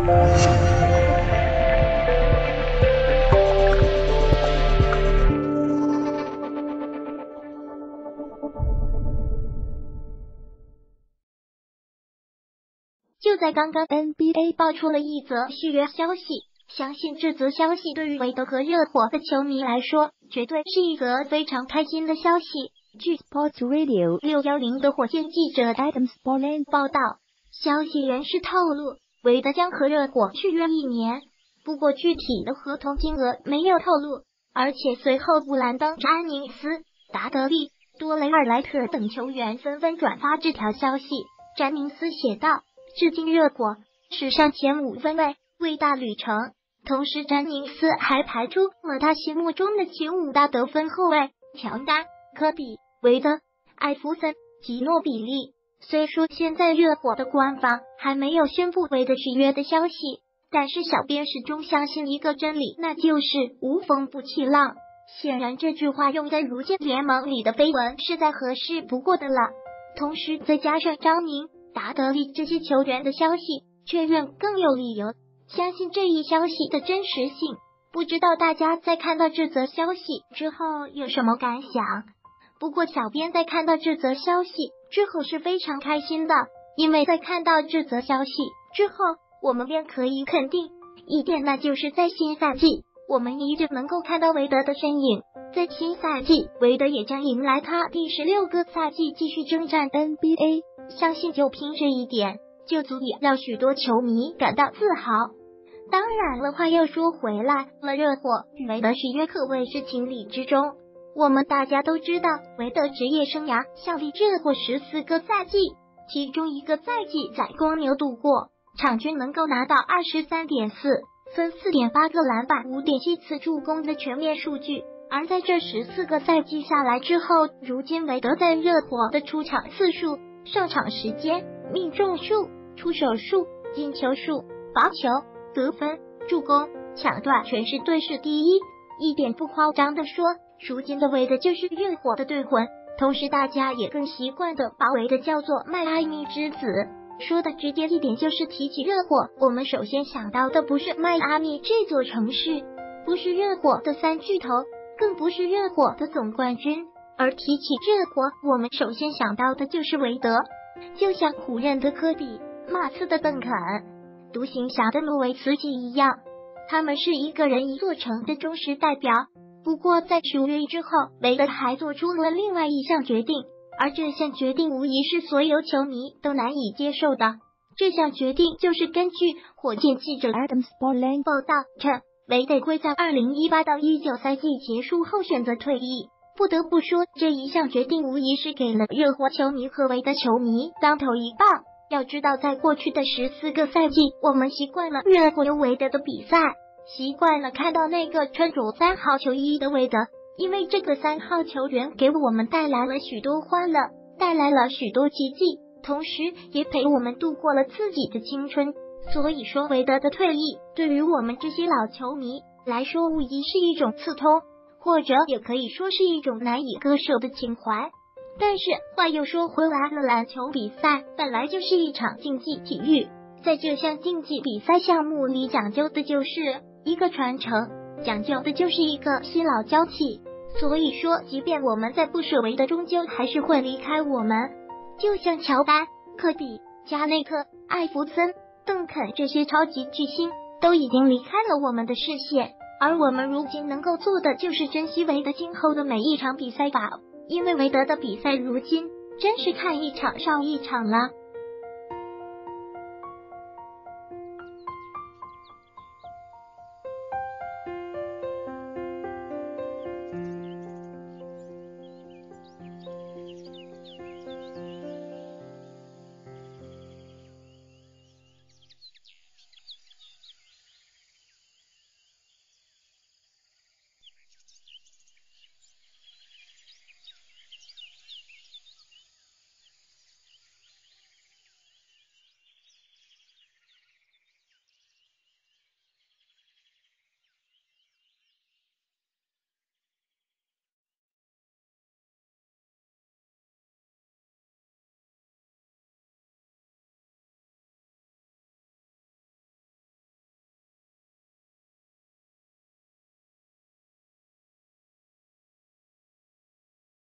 就在刚刚 ，NBA 爆出了一则续约消息，相信这则消息对于韦德和热火的球迷来说，绝对是一则非常开心的消息。据 Sports Radio 610的火箭记者 Adam Spolane 报道，消息人士透露，韦德将和热火续约1年，不过具体的合同金额没有透露。而且随后布兰登·詹宁斯、达德利、多雷尔·莱特等球员纷纷转发这条消息。詹宁斯写道：“致敬热火，史上前5分卫，伟大旅程。”同时，詹宁斯还排出了他心目中的前5大得分后卫：乔丹、科比、韦德、艾弗森、吉诺比利。虽说现在热火的官方还没有宣布韦德续约的消息，但是小编始终相信一个真理，那就是无风不起浪。显然这句话用在如今联盟里的绯闻是再合适不过的了。同时再加上张宁、达德利这些球员的消息，确认更有理由相信这一消息的真实性。不知道大家在看到这则消息之后有什么感想？不过小编在看到这则消息之后是非常开心的，因为在看到这则消息之后，我们便可以肯定一点，那就是在新赛季我们一直能够看到韦德的身影。在新赛季，韦德也将迎来他第16个赛季继续征战 NBA， 相信就凭这一点就足以让许多球迷感到自豪。当然了，话又说回来了，热火与韦德续约可谓是情理之中。我们大家都知道，韦德职业生涯效力热火14个赛季，其中1个赛季在公牛度过，场均能够拿到 23.4分、4.8个篮板、5.7次助攻的全面数据。而在这14个赛季下来之后，如今韦德在热火的出场次数、上场时间、命中数、出手数、进球数、罚球、得分、助攻、抢断全是队史第一。一点不夸张的说，如今的韦德就是热火的队魂。同时大家也更习惯的把韦德叫做迈阿密之子。说的直接一点，就是提起热火，我们首先想到的不是迈阿密这座城市，不是热火的3巨头，更不是热火的总冠军，而提起热火，我们首先想到的就是韦德。就像湖人的科比、马刺的邓肯、独行侠的诺维茨基一样，他们是一个人一座城的忠实代表。不过在续约之后，韦德还做出了另外一项决定，而这项决定无疑是所有球迷都难以接受的。这项决定就是根据火箭记者 Adam Spolane 报道称，韦德会在2018到19赛季结束后选择退役。不得不说，这一项决定无疑是给了热火球迷和韦德球迷当头一棒。要知道，在过去的14个赛季，我们习惯了热火有韦德的比赛，习惯了看到那个穿着3号球衣的韦德，因为这个3号球员给我们带来了许多欢乐，带来了许多奇迹，同时也陪我们度过了自己的青春。所以说，韦德的退役对于我们这些老球迷来说，无疑是一种刺痛，或者也可以说是一种难以割舍的情怀。但是话又说回来了，篮球比赛本来就是一场竞技体育，在这项竞技比赛项目里，讲究的就是一个传承，讲究的就是一个新老交替。所以说，即便我们在不舍韦德，终究还是会离开我们。就像乔丹、科比、加内特、艾弗森、邓肯这些超级巨星都已经离开了我们的视线，而我们如今能够做的就是珍惜韦德今后的每一场比赛吧，因为韦德的比赛如今真是看一场少一场了。